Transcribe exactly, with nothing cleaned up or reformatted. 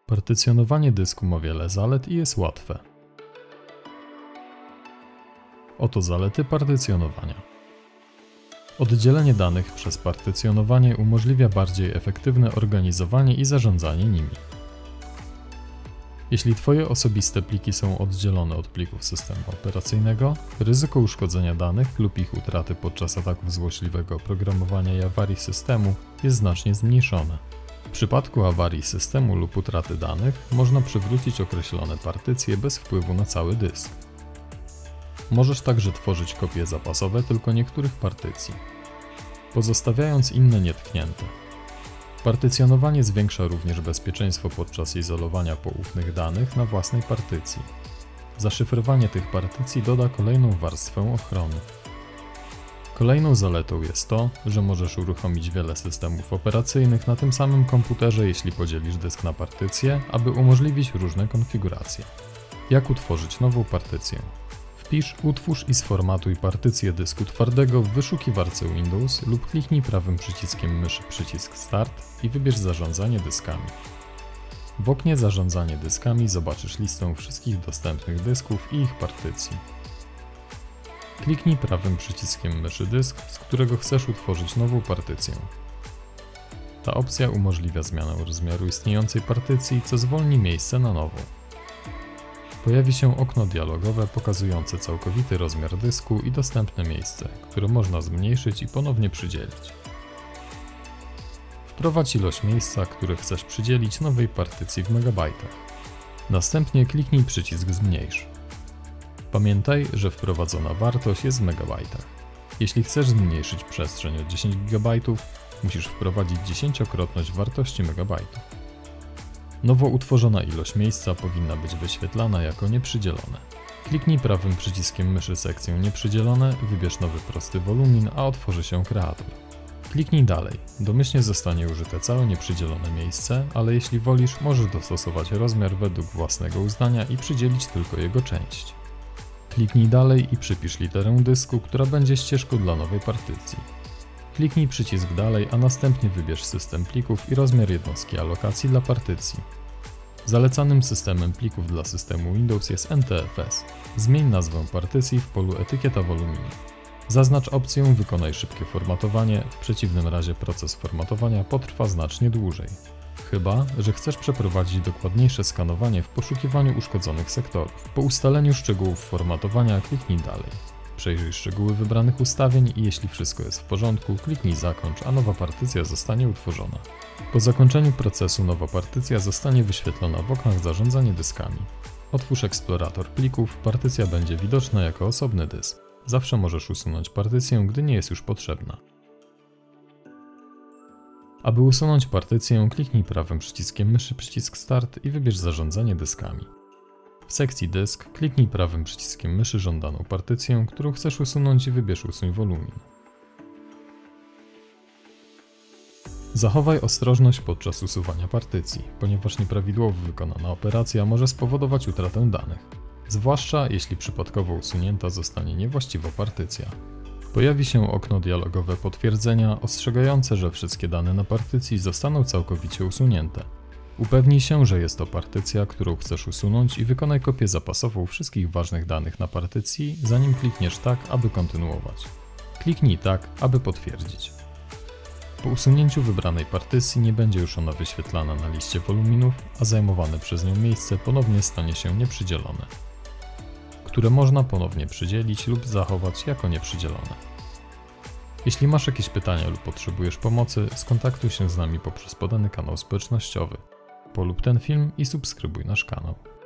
Partycjonowanie dysku ma wiele zalet i jest łatwe. Oto zalety partycjonowania. Oddzielenie danych przez partycjonowanie umożliwia bardziej efektywne organizowanie i zarządzanie nimi. Jeśli Twoje osobiste pliki są oddzielone od plików systemu operacyjnego, ryzyko uszkodzenia danych lub ich utraty podczas ataków złośliwego oprogramowania i awarii systemu jest znacznie zmniejszone. W przypadku awarii systemu lub utraty danych można przywrócić określone partycje bez wpływu na cały dysk. Możesz także tworzyć kopie zapasowe tylko niektórych partycji, pozostawiając inne nietknięte. Partycjonowanie zwiększa również bezpieczeństwo podczas izolowania poufnych danych na własnej partycji. Zaszyfrowanie tych partycji doda kolejną warstwę ochrony. Kolejną zaletą jest to, że możesz uruchomić wiele systemów operacyjnych na tym samym komputerze, jeśli podzielisz dysk na partycje, aby umożliwić różne konfiguracje. Jak utworzyć nową partycję? Wpisz utwórz i sformatuj partycję dysku twardego w wyszukiwarce Windows lub kliknij prawym przyciskiem myszy przycisk Start i wybierz zarządzanie dyskami. W oknie zarządzanie dyskami zobaczysz listę wszystkich dostępnych dysków i ich partycji. Kliknij prawym przyciskiem myszy dysk, z którego chcesz utworzyć nową partycję. Ta opcja umożliwia zmianę rozmiaru istniejącej partycji, co zwolni miejsce na nową. Pojawi się okno dialogowe pokazujące całkowity rozmiar dysku i dostępne miejsce, które można zmniejszyć i ponownie przydzielić. Wprowadź ilość miejsca, które chcesz przydzielić nowej partycji w megabajtach. Następnie kliknij przycisk Zmniejsz. Pamiętaj, że wprowadzona wartość jest w megabajtach. Jeśli chcesz zmniejszyć przestrzeń o dziesięć gigabajtów, musisz wprowadzić dziesięciokrotność wartości megabajtów. Nowo utworzona ilość miejsca powinna być wyświetlana jako nieprzydzielone. Kliknij prawym przyciskiem myszy sekcję Nieprzydzielone, wybierz nowy prosty wolumin, a otworzy się kreator. Kliknij dalej. Domyślnie zostanie użyte całe nieprzydzielone miejsce, ale jeśli wolisz, możesz dostosować rozmiar według własnego uznania i przydzielić tylko jego część. Kliknij dalej i przypisz literę dysku, która będzie ścieżką dla nowej partycji. Kliknij przycisk dalej, a następnie wybierz system plików i rozmiar jednostki alokacji dla partycji. Zalecanym systemem plików dla systemu Windows jest N T F S. Zmień nazwę partycji w polu etykieta woluminu. Zaznacz opcję Wykonaj szybkie formatowanie, w przeciwnym razie proces formatowania potrwa znacznie dłużej. Chyba że chcesz przeprowadzić dokładniejsze skanowanie w poszukiwaniu uszkodzonych sektorów. Po ustaleniu szczegółów formatowania kliknij dalej. Przejrzyj szczegóły wybranych ustawień i jeśli wszystko jest w porządku, kliknij Zakończ, a nowa partycja zostanie utworzona. Po zakończeniu procesu nowa partycja zostanie wyświetlona w oknach Zarządzanie dyskami. Otwórz eksplorator plików, partycja będzie widoczna jako osobny dysk. Zawsze możesz usunąć partycję, gdy nie jest już potrzebna. Aby usunąć partycję, kliknij prawym przyciskiem myszy przycisk Start i wybierz Zarządzanie dyskami. W sekcji Dysk kliknij prawym przyciskiem myszy żądaną partycję, którą chcesz usunąć i wybierz Usuń wolumin. Zachowaj ostrożność podczas usuwania partycji, ponieważ nieprawidłowo wykonana operacja może spowodować utratę danych, zwłaszcza jeśli przypadkowo usunięta zostanie niewłaściwa partycja. Pojawi się okno dialogowe potwierdzenia ostrzegające, że wszystkie dane na partycji zostaną całkowicie usunięte. Upewnij się, że jest to partycja, którą chcesz usunąć i wykonaj kopię zapasową wszystkich ważnych danych na partycji, zanim klikniesz tak, aby kontynuować. Kliknij tak, aby potwierdzić. Po usunięciu wybranej partycji nie będzie już ona wyświetlana na liście woluminów, a zajmowane przez nią miejsce ponownie stanie się nieprzydzielone, które można ponownie przydzielić lub zachować jako nieprzydzielone. Jeśli masz jakieś pytania lub potrzebujesz pomocy, skontaktuj się z nami poprzez podany kanał społecznościowy. Polub ten film i subskrybuj nasz kanał.